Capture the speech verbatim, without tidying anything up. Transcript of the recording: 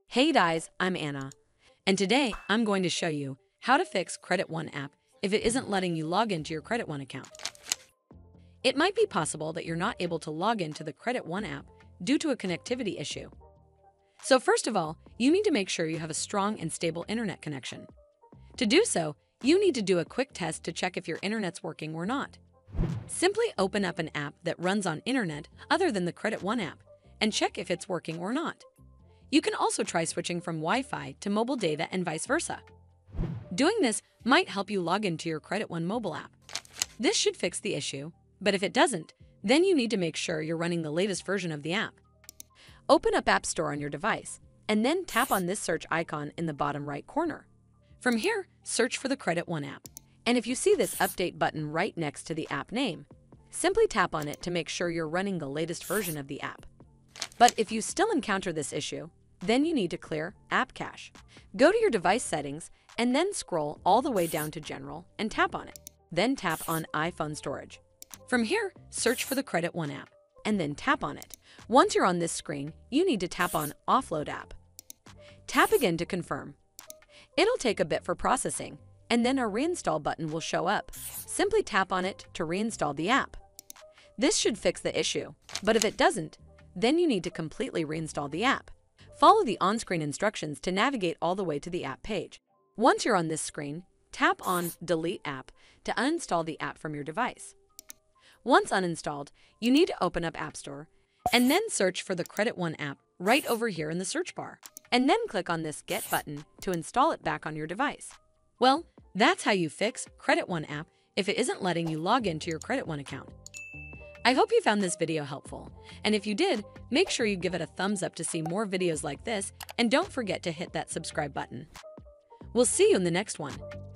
Hey guys, I'm Anna, and today I'm going to show you how to fix Credit One app if it isn't letting you log into your Credit One account. It might be possible that you're not able to log into the Credit One app due to a connectivity issue. So first of all, you need to make sure you have a strong and stable internet connection. To do so, you need to do a quick test to check if your internet's working or not. Simply open up an app that runs on internet other than the Credit One app and check if it's working or not. You can also try switching from Wi-Fi to mobile data and vice versa. Doing this might help you log into your Credit One mobile app. This should fix the issue, but if it doesn't, then you need to make sure you're running the latest version of the app. Open up App Store on your device, and then tap on this search icon in the bottom right corner. From here, search for the Credit One app, and if you see this update button right next to the app name, simply tap on it to make sure you're running the latest version of the app. But if you still encounter this issue, then you need to clear App Cache. Go to your device settings and then scroll all the way down to General and tap on it. Then tap on iPhone Storage. From here, search for the Credit One app and then tap on it. Once you're on this screen, you need to tap on Offload App. Tap again to confirm. It'll take a bit for processing, and then a reinstall button will show up. Simply tap on it to reinstall the app. This should fix the issue, but if it doesn't, then you need to completely reinstall the app. Follow the on-screen instructions to navigate all the way to the app page. Once you're on this screen, tap on Delete App to uninstall the app from your device. Once uninstalled, you need to open up App Store and then search for the Credit One app right over here in the search bar, and then click on this Get button to install it back on your device. Well, that's how you fix Credit One app if it isn't letting you log into your Credit One account. I hope you found this video helpful, and if you did, make sure you give it a thumbs up to see more videos like this, and don't forget to hit that subscribe button. We'll see you in the next one.